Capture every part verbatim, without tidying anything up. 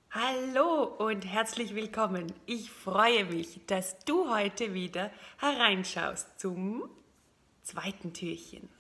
Hallo und herzlich willkommen. Ich freue mich, dass du heute wieder hereinschaust zum zweiten Türchen.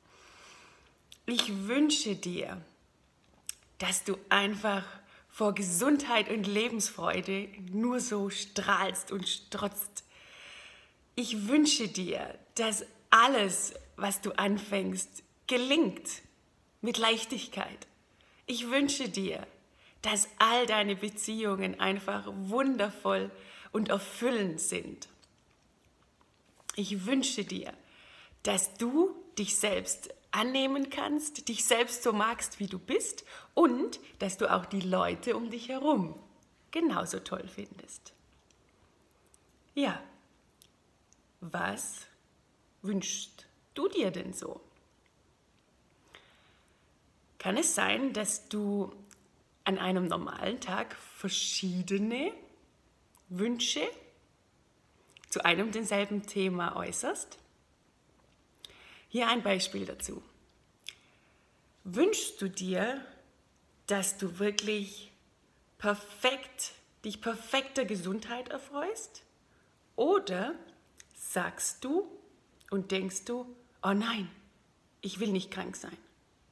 Ich wünsche dir, dass du einfach vor Gesundheit und Lebensfreude nur so strahlst und strotzt. Ich wünsche dir, dass alles, was du anfängst, gelingt mit Leichtigkeit. Ich wünsche dir, dass all deine Beziehungen einfach wundervoll und erfüllend sind. Ich wünsche dir, dass du dich selbst annehmen kannst, dich selbst so magst, wie du bist und dass du auch die Leute um dich herum genauso toll findest. Ja, was wünschst du dir denn so? Kann es sein, dass du an einem normalen Tag verschiedene Wünsche zu einem und denselben Thema äußerst? Hier ein Beispiel dazu. Wünschst du dir, dass du wirklich perfekt, dich perfekter Gesundheit erfreust? Oder sagst du und denkst du, oh nein, ich will nicht krank sein?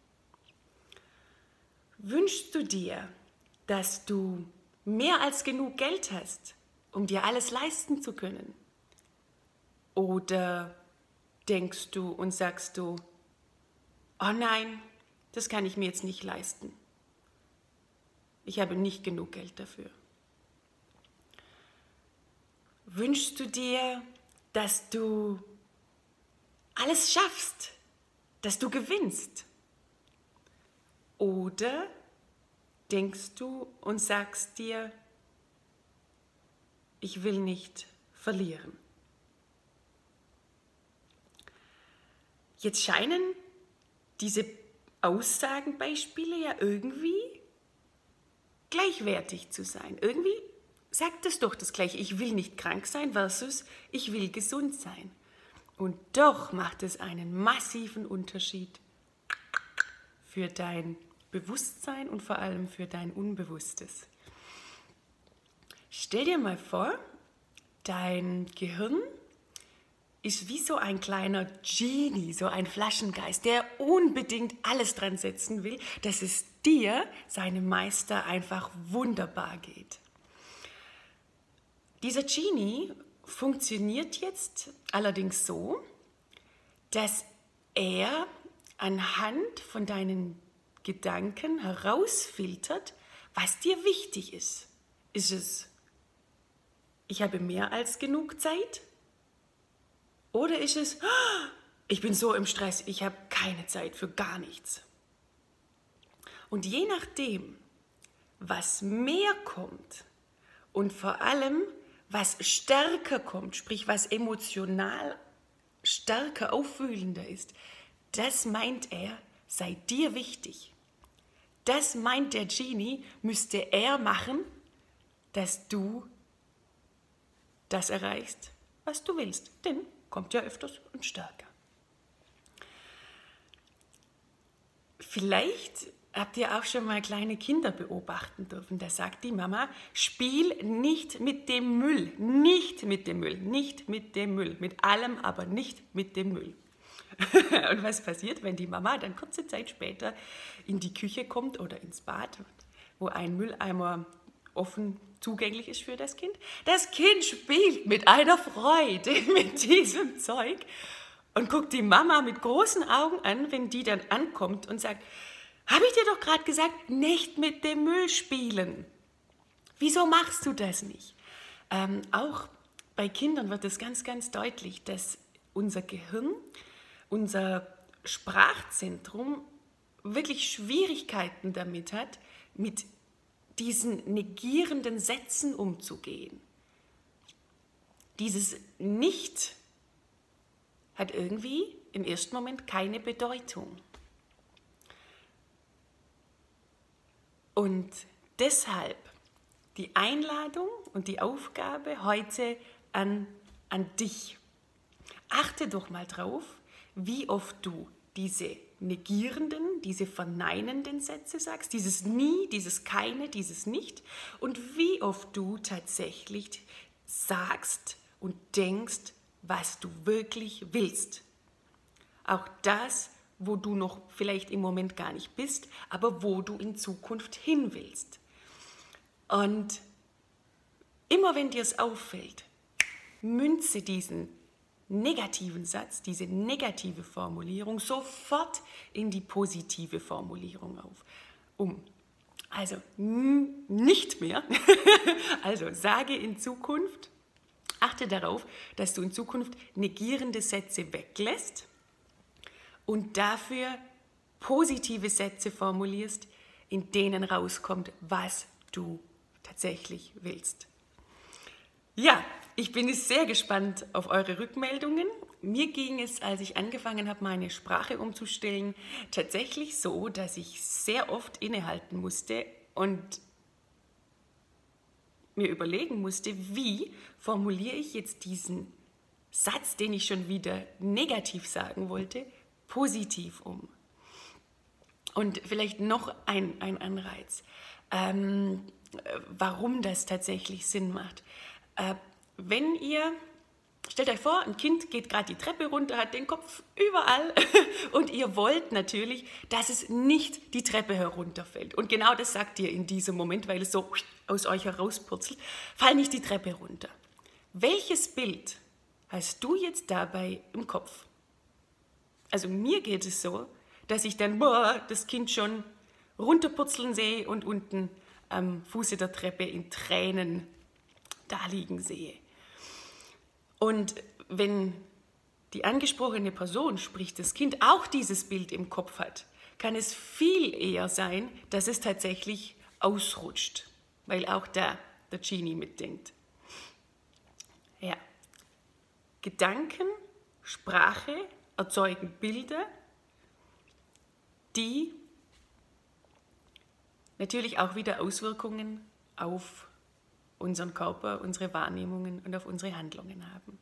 Wünschst du dir, dass du mehr als genug Geld hast, um dir alles leisten zu können? Oder denkst du und sagst du, oh nein, das kann ich mir jetzt nicht leisten. Ich habe nicht genug Geld dafür. Wünschst du dir, dass du alles schaffst, dass du gewinnst? Oder denkst du und sagst dir, ich will nicht verlieren? Jetzt scheinen diese Aussagenbeispiele ja irgendwie gleichwertig zu sein. Irgendwie sagt es doch das Gleiche, ich will nicht krank sein versus ich will gesund sein. Und doch macht es einen massiven Unterschied für dein Bewusstsein und vor allem für dein Unbewusstes. Stell dir mal vor, dein Gehirn ist wie so ein kleiner Genie, so ein Flaschengeist, der unbedingt alles dran setzen will, dass es dir, seinem Meister, einfach wunderbar geht. Dieser Genie funktioniert jetzt allerdings so, dass er anhand von deinen Gedanken herausfiltert, was dir wichtig ist. Ist es, ich habe mehr als genug Zeit? Oder ist es, ich bin so im Stress, ich habe keine Zeit für gar nichts? Und je nachdem, was mehr kommt und vor allem, was stärker kommt, sprich was emotional stärker aufwühlender ist, das meint er, sei dir wichtig. Das meint der Genie, müsste er machen, dass du das erreichst, was du willst. Denn kommt ja öfters und stärker. Vielleicht habt ihr auch schon mal kleine Kinder beobachten dürfen. Da sagt die Mama, spiel nicht mit dem Müll, nicht mit dem Müll, nicht mit dem Müll, mit allem, aber nicht mit dem Müll. Und was passiert, wenn die Mama dann kurze Zeit später in die Küche kommt oder ins Bad, wo ein Mülleimer offen zugänglich ist für das Kind? Das Kind spielt mit einer Freude mit diesem Zeug und guckt die Mama mit großen Augen an, wenn die dann ankommt und sagt, habe ich dir doch gerade gesagt, nicht mit dem Müll spielen. Wieso machst du das nicht? Ähm, auch bei Kindern wird es ganz, ganz deutlich, dass unser Gehirn, unser Sprachzentrum wirklich Schwierigkeiten damit hat, mit diesen negierenden Sätzen umzugehen. Dieses Nicht hat irgendwie im ersten Moment keine Bedeutung. Und deshalb die Einladung und die Aufgabe heute an, an dich. Achte doch mal drauf, wie oft du diese negierenden, diese verneinenden Sätze sagst, dieses nie, dieses keine, dieses nicht und wie oft du tatsächlich sagst und denkst, was du wirklich willst. Auch das, wo du noch vielleicht im Moment gar nicht bist, aber wo du in Zukunft hin willst. Und immer wenn dir es auffällt, münze diesen negativen Satz, diese negative Formulierung sofort in die positive Formulierung auf, um. Also nicht mehr. Also sage in Zukunft, achte darauf, dass du in Zukunft negierende Sätze weglässt und dafür positive Sätze formulierst, in denen rauskommt, was du tatsächlich willst. Ja, ich bin sehr gespannt auf eure Rückmeldungen. Mir ging es, als ich angefangen habe, meine Sprache umzustellen, tatsächlich so, dass ich sehr oft innehalten musste und mir überlegen musste, wie formuliere ich jetzt diesen Satz, den ich schon wieder negativ sagen wollte, positiv um. Und vielleicht noch ein, ein Anreiz, ähm, warum das tatsächlich Sinn macht. Äh, wenn ihr, stellt euch vor, ein Kind geht gerade die Treppe runter, hat den Kopf überall und ihr wollt natürlich, dass es nicht die Treppe herunterfällt. Und genau das sagt ihr in diesem Moment, weil es so aus euch herauspurzelt, fall nicht die Treppe runter. Welches Bild hast du jetzt dabei im Kopf? Also mir geht es so, dass ich dann boah, das Kind schon runterpurzeln sehe und unten am Fuße der Treppe in Tränen da liegen sehe. Und wenn die angesprochene Person, sprich das Kind, auch dieses Bild im Kopf hat, kann es viel eher sein, dass es tatsächlich ausrutscht, weil auch da der Genie mitdenkt. Ja. Gedanken, Sprache erzeugen Bilder, die natürlich auch wieder Auswirkungen auf unseren Körper, unsere Wahrnehmungen und auf unsere Handlungen haben.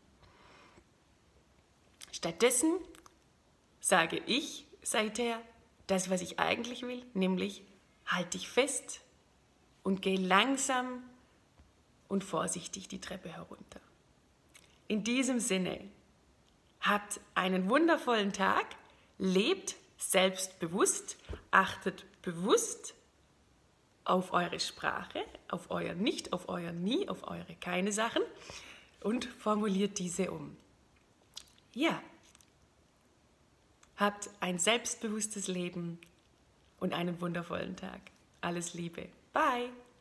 Stattdessen sage ich seither das, was ich eigentlich will, nämlich halt dich fest und geh langsam und vorsichtig die Treppe herunter. In diesem Sinne, habt einen wundervollen Tag, lebt selbstbewusst, achtet bewusst auf eure Sprache, auf euer Nicht, auf euer Nie, auf eure keine Sachen und formuliert diese um. Ja, habt ein selbstbewusstes Leben und einen wundervollen Tag. Alles Liebe. Bye.